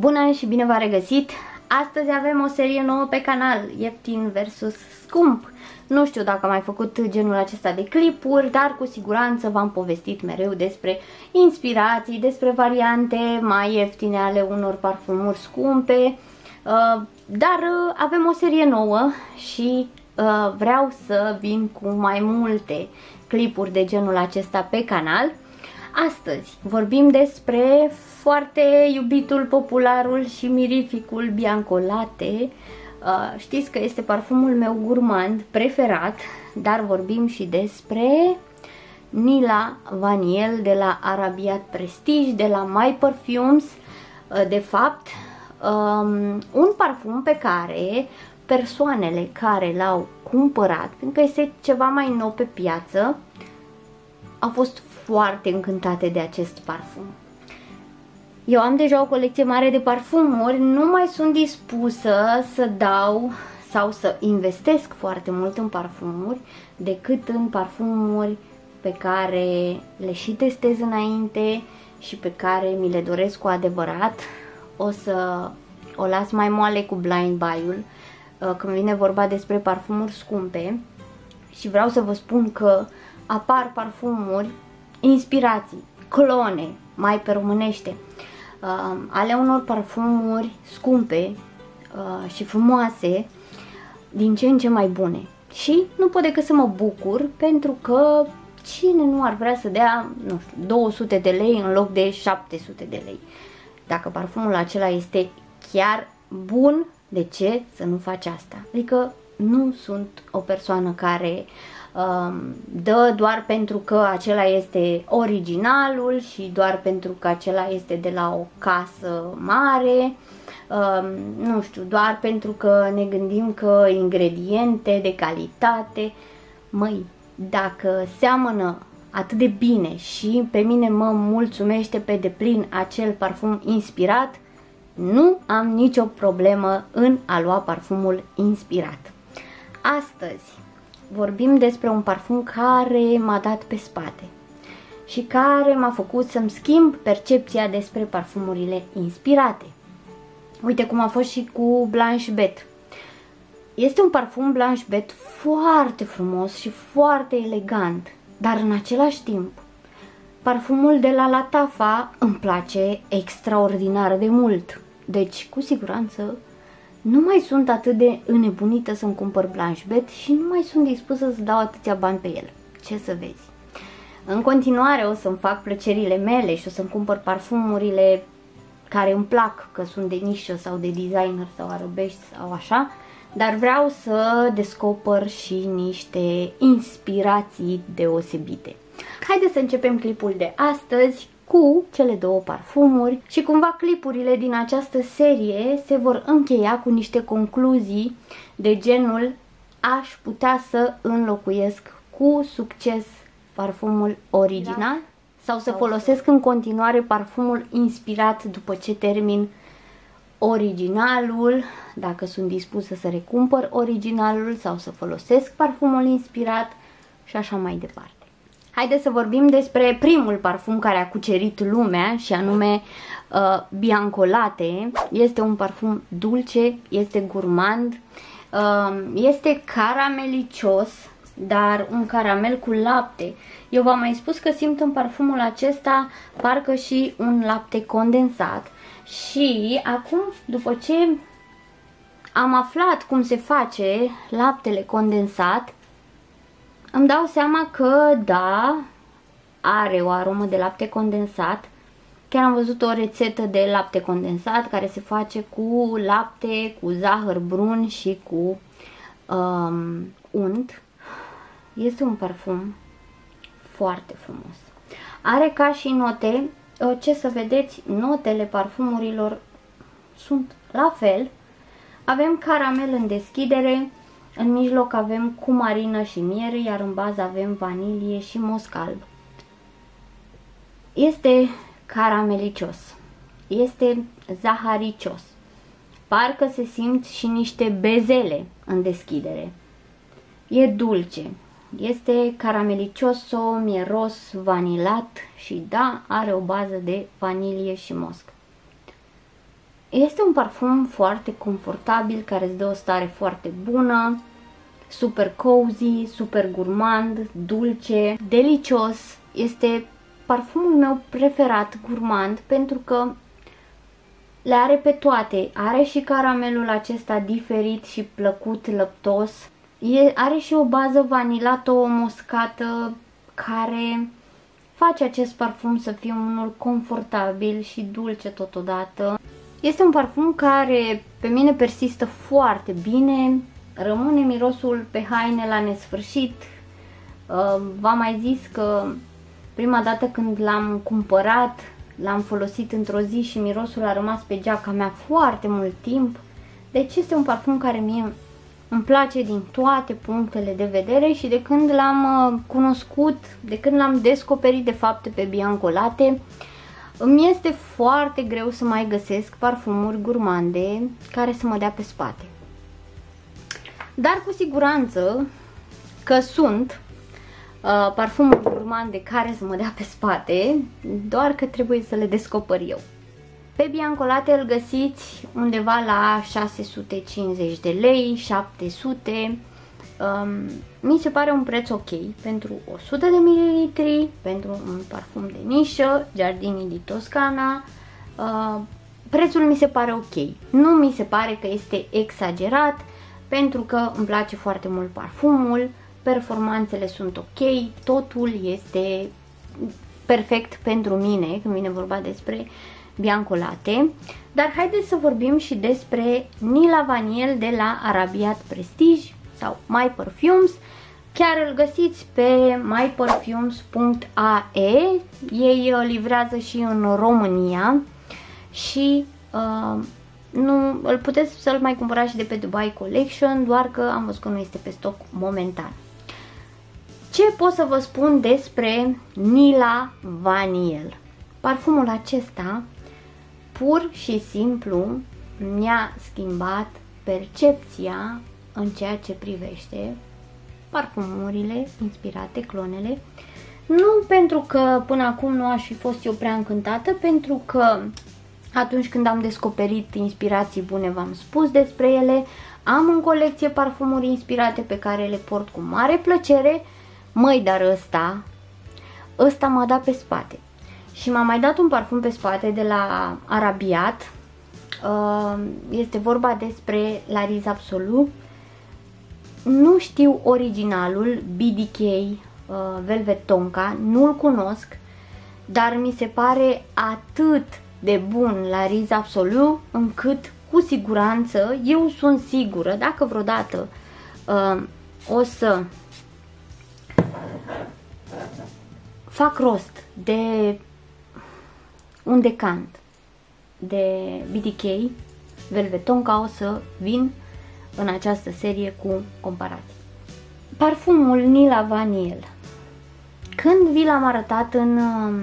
Bună și bine v-am regăsit! Astăzi avem o serie nouă pe canal, ieftin versus scump. Nu știu dacă am mai făcut genul acesta de clipuri, dar cu siguranță v-am povestit mereu despre inspirații, despre variante mai ieftine ale unor parfumuri scumpe. Dar avem o serie nouă și vreau să vin cu mai multe clipuri de genul acesta pe canal. Astăzi vorbim despre foarte iubitul, popularul și mirificul Bianco Latte. Știți că este parfumul meu gurmand preferat, dar vorbim și despre Nila Vaniel de la Arabiat Prestige, de la My Perfumes. De fapt, un parfum pe care persoanele care l-au cumpărat, pentru că este ceva mai nou pe piață, au fost foarte încântate de acest parfum. Eu am deja o colecție mare de parfumuri, nu mai sunt dispusă să dau sau să investesc foarte mult în parfumuri decât în parfumuri pe care le și testez înainte și pe care mi le doresc cu adevărat. O să o las mai moale cu blind buy-ul când vine vorba despre parfumuri scumpe și vreau să vă spun că apar parfumuri, inspirații, clone, mai pe românește, ale unor parfumuri scumpe și frumoase, din ce în ce mai bune. Și nu pot decât să mă bucur, pentru că cine nu ar vrea să dea, nu știu, 200 de lei în loc de 700 de lei? Dacă parfumul acela este chiar bun, de ce să nu faci asta? Adică nu sunt o persoană care dă doar pentru că acela este originalul și doar pentru că acela este de la o casă mare, nu știu, doar pentru că ne gândim că ingrediente de calitate. Măi, dacă seamănă atât de bine și pe mine mă mulțumește pe deplin acel parfum inspirat, nu am nicio problemă în a lua parfumul inspirat. Astăzi vorbim despre un parfum care m-a dat pe spate și care m-a făcut să-mi schimb percepția despre parfumurile inspirate. Uite cum a fost și cu Blanche Bet. Este un parfum Blanche Bet foarte frumos și foarte elegant, dar în același timp parfumul de la Lattafa îmi place extraordinar de mult. Deci, cu siguranță, nu mai sunt atât de înnebunită să-mi cumpăr Blanche Bet și nu mai sunt dispusă să dau atâția bani pe el. Ce să vezi? În continuare o să-mi fac plăcerile mele și o să-mi cumpăr parfumurile care îmi plac, că sunt de nișă sau de designer sau arabești sau așa, dar vreau să descoper și niște inspirații deosebite. Haideți să începem clipul de astăzi cu cele două parfumuri și cumva clipurile din această serie se vor încheia cu niște concluzii de genul: aș putea să înlocuiesc cu succes parfumul original sau să folosesc în continuare parfumul inspirat după ce termin originalul, dacă sunt dispusă să recumpăr originalul sau să folosesc parfumul inspirat și așa mai departe. Haideți să vorbim despre primul parfum care a cucerit lumea și anume Bianco Latte. Este un parfum dulce, este gurmand, este caramelicios, dar un caramel cu lapte. Eu v-am mai spus că simt în parfumul acesta parcă și un lapte condensat și acum, după ce am aflat cum se face laptele condensat, îmi dau seama că da, are o aromă de lapte condensat. Chiar am văzut o rețetă de lapte condensat care se face cu lapte, cu zahăr brun și cu unt. Este un parfum foarte frumos. Are ca și note, ce să vedeți, notele parfumurilor sunt la fel. Avem caramel în deschidere, în mijloc avem cumarină și miere, iar în bază avem vanilie și mosc alb. Este caramelicios, este zaharicios, parcă se simt și niște bezele în deschidere. E dulce, este caramelicioso, mieros, vanilat și da, are o bază de vanilie și mosc. Este un parfum foarte confortabil, care îți dă o stare foarte bună, super cozy, super gourmand, dulce, delicios. Este parfumul meu preferat gourmand pentru că le are pe toate. Are și caramelul acesta diferit și plăcut, lăptos. Are și o bază vanilato moscată care face acest parfum să fie unul confortabil și dulce totodată. Este un parfum care pe mine persistă foarte bine, rămâne mirosul pe haine la nesfârșit. V-am mai zis că prima dată când l-am cumpărat, l-am folosit într-o zi și mirosul a rămas pe geaca mea foarte mult timp. Deci este un parfum care mie îmi place din toate punctele de vedere și de când l-am cunoscut, de când l-am descoperit de fapt pe Bianco Latte, îmi este foarte greu să mai găsesc parfumuri gourmande care să mă dea pe spate. Dar cu siguranță că sunt parfumuri gourmande care să mă dea pe spate, doar că trebuie să le descoper eu. Pe Bianco Latte îl găsiți undeva la 650 de lei, 700. Mi se pare un preț ok pentru 100 de ml, pentru un parfum de nișă, Giardini di Toscana. Prețul mi se pare ok. Nu mi se pare că este exagerat, pentru că îmi place foarte mult parfumul, performanțele sunt ok, totul este perfect pentru mine când vine vorba despre Bianco Latte. Dar haideți să vorbim și despre Nila Vaniel de la Arabiat Prestige sau My Perfumes. Chiar îl găsiți pe myperfumes.ae. Ei livrează și în România și nu, îl puteți să-l mai cumpărați și de pe Dubai Collection, doar că am văzut că nu este pe stoc momentan. Ce pot să vă spun despre Nila Vaniel? Parfumul acesta pur și simplu mi-a schimbat percepția în ceea ce privește parfumurile inspirate, clonele. Nu pentru că până acum nu aș fi fost eu prea încântată, pentru că atunci când am descoperit inspirații bune v-am spus despre ele. Am în colecție parfumuri inspirate pe care le port cu mare plăcere. Măi, dar ăsta m-a dat pe spate. Și m-a mai dat un parfum pe spate de la Arabiat. Este vorba despre La Riz Absolu. Nu știu originalul, BDK Velvet Tonka, nu-l cunosc, dar mi se pare atât de bun La Riz Absolu, încât cu siguranță, eu sunt sigură, dacă vreodată o să fac rost de un decant de BDK Velvet Tonka, o să vin în această serie cu comparații. Parfumul Nila Vaniel. Când vi l-am arătat în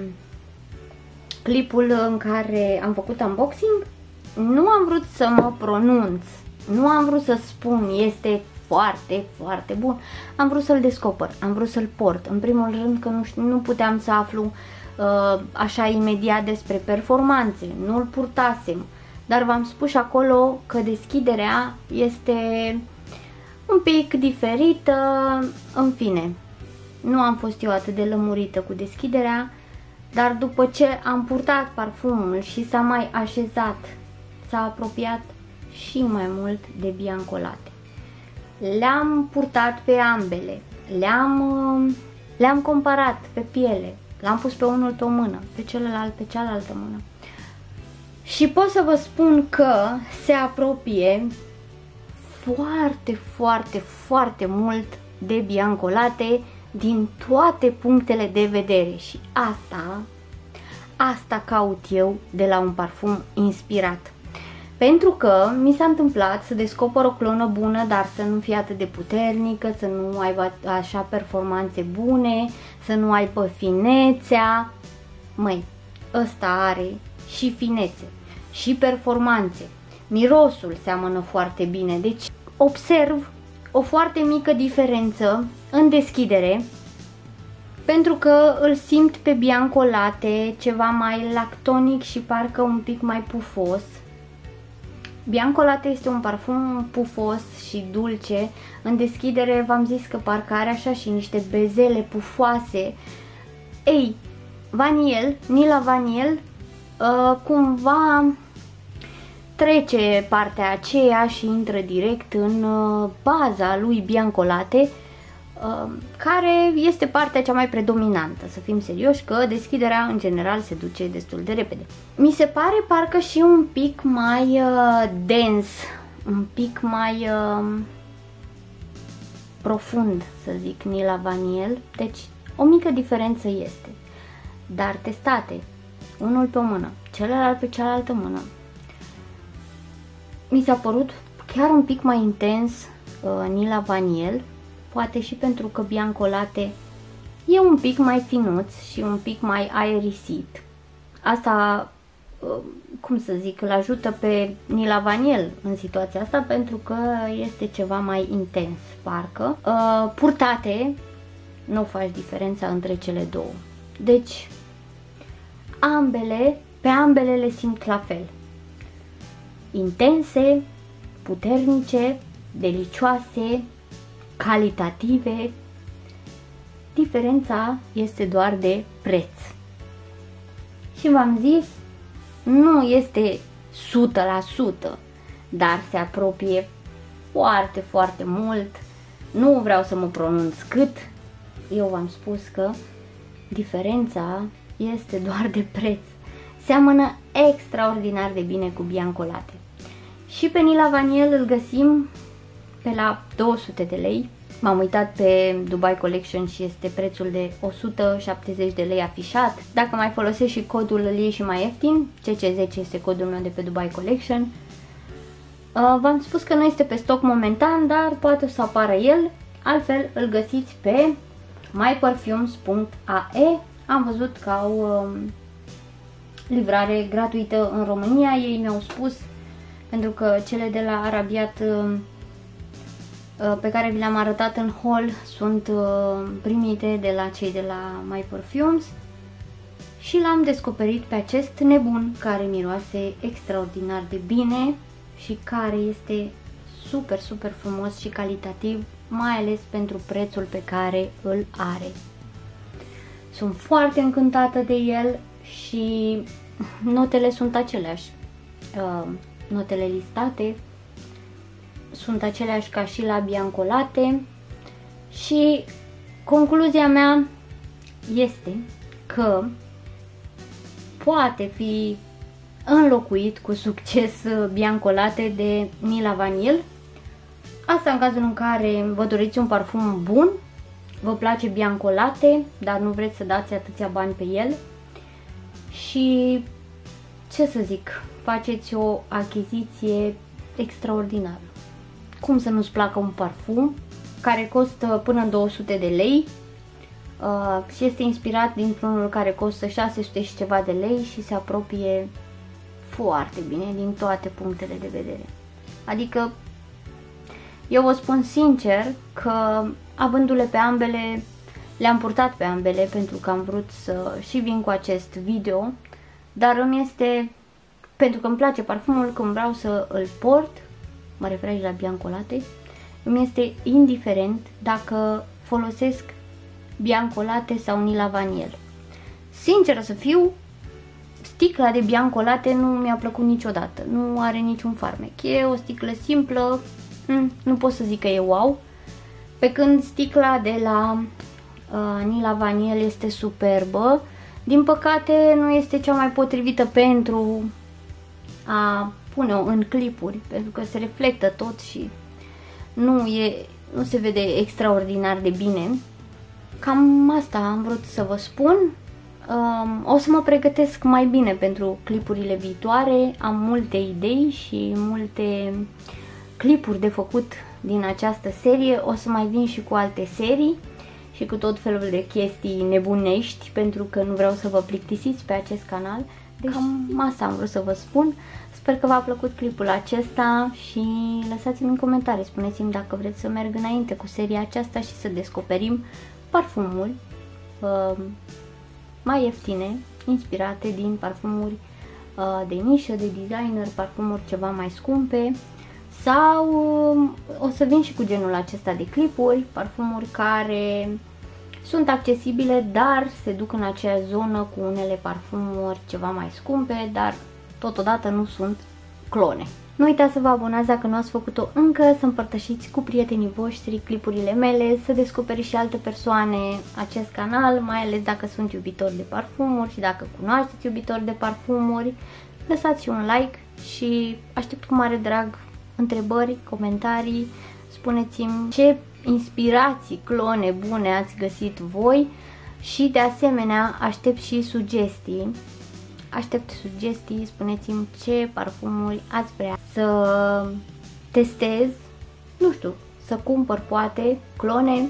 clipul în care am făcut unboxing, nu am vrut să mă pronunț, nu am vrut să spun este foarte, foarte bun. Am vrut să-l descoper, am vrut să-l port. În primul rând că nu puteam să aflu așa imediat despre performanțe, nu-l purtasem. Dar v-am spus și acolo că deschiderea este un pic diferită, în fine. Nu am fost eu atât de lămurită cu deschiderea, dar după ce am purtat parfumul și s-a mai așezat, s-a apropiat și mai mult de Bianco Latte. Le-am purtat pe ambele, le-am comparat pe piele, l-am pus pe unul pe o mână, pe celălalt pe cealaltă mână. Și pot să vă spun că se apropie foarte, foarte, foarte mult de Bianco Latte din toate punctele de vedere și asta caut eu de la un parfum inspirat. Pentru că mi s-a întâmplat să descoper o clonă bună, dar să nu fie atât de puternică, să nu aibă așa performanțe bune, să nu aibă finețea. Măi, ăsta are și finețe, și performanțe. Mirosul seamănă foarte bine, deci observ o foarte mică diferență în deschidere, pentru că îl simt pe Bianco Latte ceva mai lactonic și parcă un pic mai pufos. Bianco Latte este un parfum pufos și dulce. În deschidere v-am zis că parcă are așa și niște bezele pufoase. Ei, Vaniel, Nila Vaniel, cumva trece partea aceea și intră direct în baza lui Bianco Latte, care este partea cea mai predominantă. Să fim serioși că deschiderea în general se duce destul de repede. Mi se pare parcă și un pic mai dens, un pic mai profund, să zic, Nila Vaniel. Deci o mică diferență este. Dar testate, unul pe o mână, celălalt pe cealaltă mână, mi s-a părut chiar un pic mai intens Nila Vaniel. Poate și pentru că Bianco Latte e un pic mai finuț și un pic mai aerisit. Asta, cum să zic, îl ajută pe Nila Vaniel în situația asta, pentru că este ceva mai intens, parcă. Purtate, nu faci diferența între cele două. Deci, pe ambele le simt la fel. Intense, puternice, delicioase, calitative. Diferența este doar de preț. Și v-am zis, nu este 100%, dar se apropie foarte, foarte mult. Nu vreau să mă pronunț cât. Eu v-am spus că diferența este doar de preț. Seamănă extraordinar de bine cu Bianco Latte. Și pe Nila Vaniel îl găsim pe la 200 de lei. M-am uitat pe Dubai Collection și este prețul de 170 de lei afișat. Dacă mai folosești și codul, îl iei și mai ieftin. CC10 este codul meu de pe Dubai Collection. V-am spus că nu este pe stoc momentan, dar poate să apară el. Altfel îl găsiți pe myperfumes.ae. Am văzut că au livrare gratuită în România. Ei mi-au spus, pentru că cele de la Arabiat pe care vi le-am arătat în haul sunt primite de la cei de la My Perfumes, și l-am descoperit pe acest nebun care miroase extraordinar de bine și care este super, super frumos și calitativ, mai ales pentru prețul pe care îl are. Sunt foarte încântată de el și notele sunt aceleași. Notele listate sunt aceleași ca și la Bianco Latte și concluzia mea este că poate fi înlocuit cu succes Bianco Latte de Nila Vaniel. Asta în cazul în care vă doriți un parfum bun, vă place Bianco Latte, dar nu vreți să dați atâția bani pe el și, ce să zic, faceți o achiziție extraordinară. Cum să nu-ți placă un parfum care costă până în 200 de lei și este inspirat dintr-unul care costă 600 și ceva de lei și se apropie foarte bine din toate punctele de vedere. Adică eu vă spun sincer că avându-le pe ambele, le-am purtat pe ambele pentru că am vrut să și vin cu acest video, dar îmi este, pentru că îmi place parfumul, când vreau să îl port, mă refer aici la Bianco Latte, îmi este indiferent dacă folosesc Bianco Latte sau Nila Vaniel. Sinceră să fiu, sticla de Bianco Latte nu mi-a plăcut niciodată, nu are niciun farmec. E o sticlă simplă, nu pot să zic că e wow, pe când sticla de la Nila Vaniel este superbă. Din păcate nu este cea mai potrivită pentru a pune-o în clipuri, pentru că se reflectă tot și nu se vede extraordinar de bine. Cam asta am vrut să vă spun. O să mă pregătesc mai bine pentru clipurile viitoare. Am multe idei și multe clipuri de făcut din această serie. O să mai vin și cu alte serii și cu tot felul de chestii nebunești, pentru că nu vreau să vă plictisiți pe acest canal. Deci cam asta am vrut să vă spun. Sper că v-a plăcut clipul acesta și lăsați-mi în comentarii, spuneți-mi dacă vreți să merg înainte cu seria aceasta și să descoperim parfumuri mai ieftine, inspirate din parfumuri de nișă, de designer, parfumuri ceva mai scumpe, sau o să vin și cu genul acesta de clipuri, parfumuri care sunt accesibile, dar se duc în aceeași zonă cu unele parfumuri ceva mai scumpe, dar totodată nu sunt clone. Nu uitați să vă abonați dacă nu ați făcut-o încă, să împărtășiți cu prietenii voștri clipurile mele, să descoperiți și alte persoane acest canal, mai ales dacă sunt iubitori de parfumuri și dacă cunoașteți iubitori de parfumuri. Lăsați și un like și aștept cu mare drag întrebări, comentarii, spuneți-mi ce inspirații clone bune ați găsit voi și de asemenea aștept și sugestii. Spuneți-mi ce parfumuri ați vrea să testez, nu știu, să cumpăr poate clone,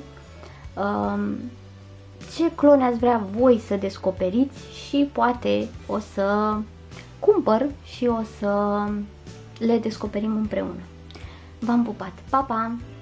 ce clone ați vrea voi să descoperiți și poate o să cumpăr și o să le descoperim împreună. V-am pupat, pa, pa!